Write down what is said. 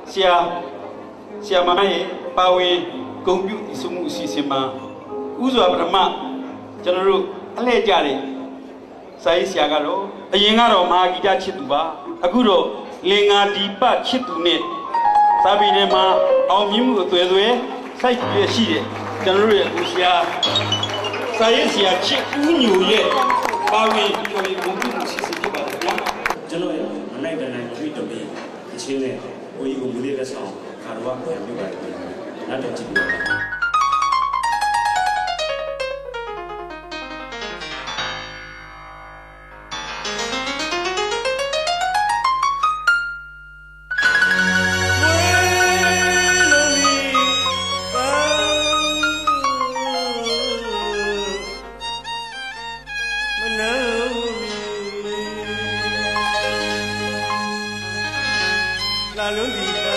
ဆရာမရဲ့ပါဝင်ဂုဏ်ပြုစုမှုအစီအစဉ်မှာဥစွာပထမကျွန်တော်တို့အလှည့်ကြတယ်စာရေးဆရာကတော့အရင်ကတော့မဟာဂီတချစ်သူပါအခုတော့လင်္ကာဒီပချစ်သူနဲ့စာပေထဲမှာအောင်မြင်မှုအသွယ်သွယ်စိုက်ပြည့်ရှိတယ်ကျွန်တော်တို့ရဲ့ဦးဆရာစာရေးဆရာချစ်ဦးညိုရဲ့ပါဝင်ဂုဏ်ပြုမှုအစီအစဉ်ဖြစ်ပါတယ်ဗျာကျွန်တော်ရဲ့မနိုင်တဲ့နိုင်တွေ့တော့ပြီးအချင်းနဲ့ကိုကြီးကိုမူလေးလက်ဆောင်ခါတော့ပြန်ပြပါတယ်နောက်တော့ကြည့်ပါ La luna